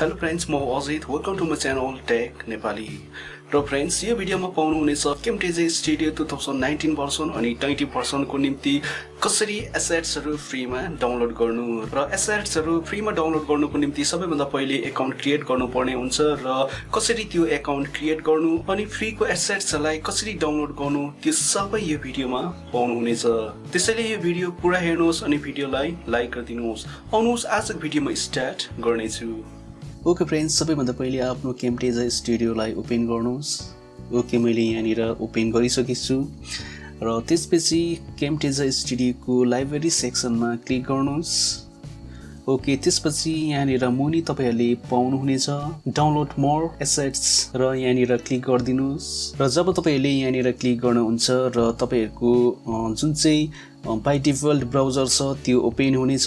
Hello friends, म Ajit welcome to my channel Tech Nepali. र friends यो भिडियोमा पाउनुहुनेछ Camtasia Studio 2019 भर्सन अनि 20 भर्सनको निम्ति कसरी एसेट्सहरु फ्रीमा डाउनलोड गर्नु र एसेट्सहरु फ्रीमा डाउनलोड गर्नुको निम्ति सबैभन्दा पहिले अकाउन्ट क्रिएट गर्नुपर्ने हुन्छ र कसरी त्यो अकाउन्ट क्रिएट गर्नु अनि फ्रीको एसेट्सहरुलाई कसरी डाउनलोड गर्नु त्यो सबै यो भिडियोमा पाउनुहुनेछ। त्यसैले यो भिडियो पुरा हेर्नुहोस् अनि भिडियोलाई लाइक गरिदिनुहोस्। आउनुहोस् आजको भिडियोमा स्टार्ट गर्नेछु। ओके फ्रेन्ड्स, सबैभन्दा पहिले आफ्नो Camtasia स्टुडियोलाई ओपन गर्नुहोस्। ओके, मैले यहाँनिर ओपन गरिसकेको छु र त्यसपछि Camtasia स्टुडियोको लाइब्रेरी सेक्सनमा क्लिक गर्नुहोस्। ओके, त्यसपछि यहाँनिर मुनि तपाईहरुले पाउनुहुनेछ डाउनलोड मोर एसेट्स र यहाँनिर क्लिक गरिदिनुहोस्। र जब तपाईहरुले यहाँनिर क्लिक गर्नुहुन्छ र तपाईहरुको जुन चाहिँ बाइ डिफल्ट ब्राउजर छ त्यो ओपन हुनेछ।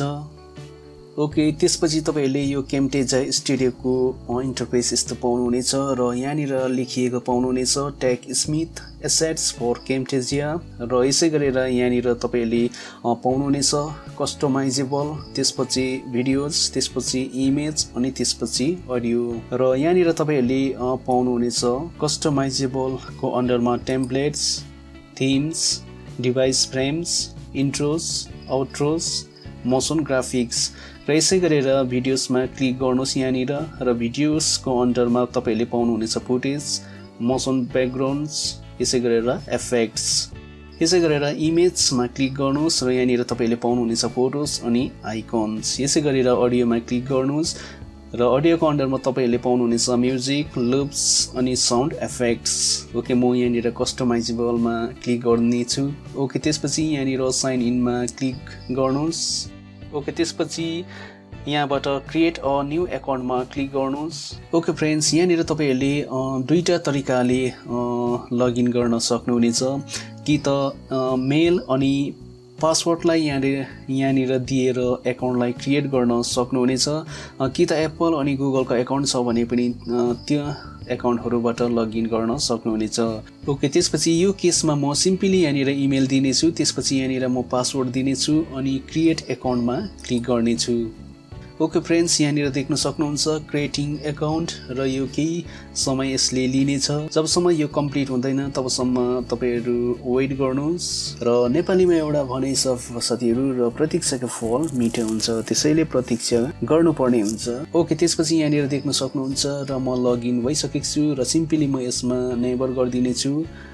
ओके, त्यसपछि तपाईहरुले यो Camtasia स्टुडियोको इन्टरफेस यस्तो पाउनुहुनेछ र यहाँनिर लेखिएको पाउनुहुनेछ TechSmith assets for Camtasia र यसै गरेर यहाँनिर तपाईहरुले पाउनुहुनेछ कस्टमाइजेबल, त्यसपछि भिडियोज, त्यसपछि इमेज अनि त्यसपछि अडियो र यहाँनिर तपाईहरुले पाउनुहुनेछ कस्टमाइजेबल को अन्डरमा templates, themes, device frames, intros, outros, motion graphics र यसै गरेर भिडियोसमा क्लिक गर्नुहोस् यहाँनिर र भिडियोसको अन्डरमा तपाईहरुले पाउनुहुनेछ फुटेज, मोसन ब्याकग्राउन्ड्स, यसै गरेर इफेक्ट्स। यसै गरेर इमेजमा क्लिक गर्नुहोस् र यहाँनिर तपाईहरुले पाउनुहुनेछ फोटोज अनि आइकन्स। यसै गरेर अडियोमा क्लिक गर्नुहोस् र अडियोको अन्डरमा तपाईहरुले पाउनुहुनेछ म्युजिक, लुप्स अनि साउन्ड इफेक्ट्स। ओके, म यहाँनिर कस्टमाइजेबलमा क्लिक गर्नेछु। ओके, त्यसपछि यहाँनिर साइन इनमा क्लिक गर्नुहोस्। ओके, त्यसपछि यहाँबाट क्रिएट अ न्यू अकाउन्टमा क्लिक गर्नुहोस्। ओके फ्रेन्ड्स, यहाँनिर तपाईहरुले दुईटा तरिकाले लगइन गर्न सक्नुहुनेछ, कि त मेल अनि पासवर्डलाई यहाँनिर दिएर अकाउन्टलाई क्रिएट गर्न सक्नुहुनेछ, कि त एप्पल अनि गुगलको अकाउन्ट छ भने पनि त्यो अकाउन्टहरुबाट लगइन गर्न सक्नुहुनेछ। ओके, त्यसपछि यो केसमा म सिम्पली यहाँनिर इमेल दिनेछु, त्यसपछि यहाँनिर म पासवर्ड दिनेछु अनि क्रिएट अकाउन्टमा क्लिक गर्नेछु। ओके फ्रेन्ड्स, यहाँनिर देख्न सक्नुहुन्छ क्रिएटिङ अकाउन्ट र यो केही समय यसले लिनेछ। जबसम्म यो कम्प्लिट हुँदैन तबसम्म तपाईहरु वेट गर्नुहोस्। र नेपालीमा एउटा भनाइ छ साथीहरु, र प्रतीक्षाको फल मिठो हुन्छ, त्यसैले प्रतीक्षा गर्नुपर्ने हुन्छ। ओके, त्यसपछि यहाँनिर देख्न सक्नुहुन्छ र म लगइन भइसकेको छु र सिम्पली म यसमा नेभर गरिदिनेछु।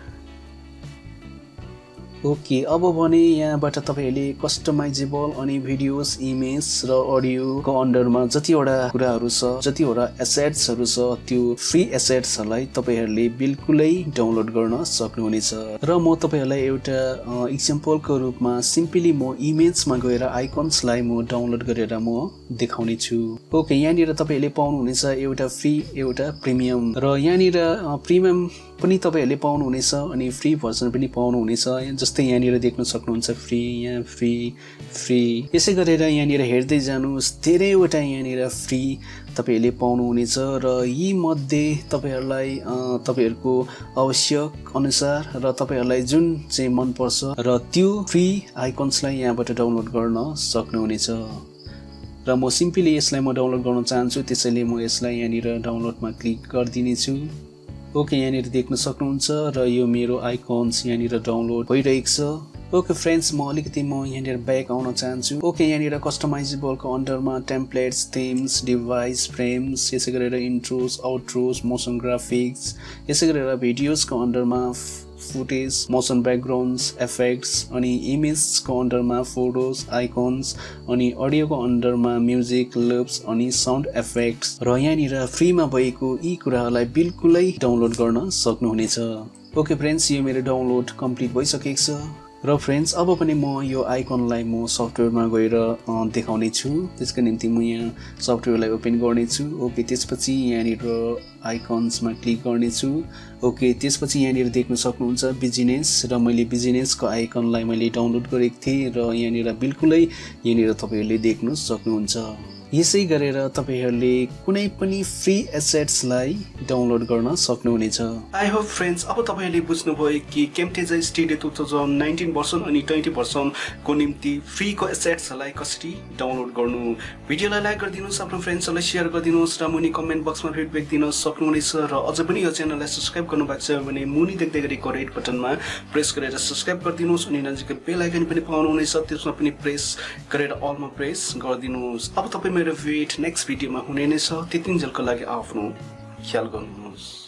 ओके, अब भने यहाँबाट तपाईहरुले कस्टमाइजेबल अनि भिडियोज, इमेज र अडियोको अन्डरमा जतिवटा कुराहरु छ, जतिवटा एसेट्सहरु छ, त्यो फ्री एसेट्सहरुलाई तपाईहरुले बिल्कुलै डाउनलोड गर्न सक्नुहुनेछ। र म तपाईहरुलाई एउटा एक्जाम्पलको रूपमा सिम्पली म इमेजमा गएर आइकन्सलाई म डाउनलोड गरेर म देखाउने छु। ओके, यहाँनिर तपाईहरुले पाउनुहुनेछ एउटा फ्री एउटा प्रिमियम र यहाँनिर प्रिमियम पनि तपाईहरुले पाउनुहुनेछ अनि फ्री भर्सन पनि पाउनुहुनेछ। जस्तै यहाँनिर देख्न सक्नुहुन्छ फ्री, यहाँ फ्री, फ्री, यसै गरेर यहाँनिर हेर्दै जानुहोस्, धेरैवटा यहाँनिर फ्री तपाईहरुले पाउनुहुनेछ र यी मध्ये तपाईहरुलाई तपाईहरुको आवश्यक अनुसार र तपाईहरुलाई जुन चाहिँ मन पर्छ र त्यो फ्री आइकन्सलाई यहाँबाट डाउनलोड गर्न सक्नुहुनेछ। र म सिम्पली यसलाई म डाउनलोड गर्न चाहन्छु, त्यसैले म यसलाई यहाँनिर डाउनलोडमा क्लिक गरिदिनेछु। ओके, यहाँनिर देख्न सक्नुहुन्छ र यो मेरो आइकन्स यहाँनिर डाउनलोड भइरहेको छ। ओके फ्रेन्ड्स, म यहाँनिर ब्याक आउन चाहन्छु। ओके, यहाँनिर कस्टमाइजेबलको अन्डरमा टेम्प्लेट्स, थीम्स, डिभाइस फ्रेम्स, यसै गरेर इन्ट्रोस, आउट्रोस, मोसन ग्राफिक्स, यसै गरेर भिडियोजको अन्डरमा फुटेज, मोसन ब्याकग्राउन्ड्स, इफेक्ट्स अनि इमेजको अन्डरमा फोटोज, आइकन्स अनि अडियोको अन्डरमा म्युजिक, लुप्स अनि साउन्ड इफेक्ट्स र यहाँनिर फ्रीमा भएको यी कुराहरूलाई बिल्कुलै डाउनलोड गर्न सक्नुहुनेछ। ओके फ्रेन्ड्स, यो मेरो डाउनलोड कम्प्लिट भइसकेको छ र फ्रेन्ड्स अब पनि म यो आइकनलाई म सफ्टवेयरमा गएर देखाउने छु। त्यसको निम्ति म यहाँ सफ्टवेयरलाई ओपन गर्नेछु। ओके, त्यसपछि यहाँनिर आइकन्समा क्लिक गर्नेछु। ओके, त्यसपछि यहाँनिर देख्न सक्नुहुन्छ बिजनेस र मैले बिजनेसको आइकनलाई मैले डाउनलोड गरेको थिएँ र यहाँनिर बिल्कुलै यहाँनिर तपाईहरुले देख्न सक्नुहुन्छ। यसै गरेर तपाईहरुले कुनै पनि फ्री एसेट्सलाई डाउनलोड गर्न सक्नुहुनेछ। आई होप फ्रेन्ड्स अब तपाईहरुले बुझ्नुभयो कि Camtasia Studio 2019 भर्सन अनि 20 भर्सन को निम्ति फ्री को एसेट्सलाई कसरी डाउनलोड गर्नु। भिडियोलाई लाइक गरिदिनुस्, आफ्नो फ्रेन्ड्सहरुलाई शेयर गरिदिनुस् र मुनि कमेन्ट बक्समा फिडब्याक दिन सक्नुहुनेछ र अझ पनि यो च्यानललाई सब्स्क्राइब गर्नु भएको छ भने मुनि देख्दै गरेको रेड बटनमा प्रेस गरेर सब्स्क्राइब गरिदिनुस् अनि नजिकै बेल आइकन पनि पाउनुहुनेछ, त्यसमा पनि प्रेस गरेर अलमा प्रेस गरिदिनुस्। अब तपाई मेरो भेट नेक्स्ट भिडियोमा हुने नै छ। त्यतिन्जेलको लागि आफ्नो ख्याल गर्नुहोस्।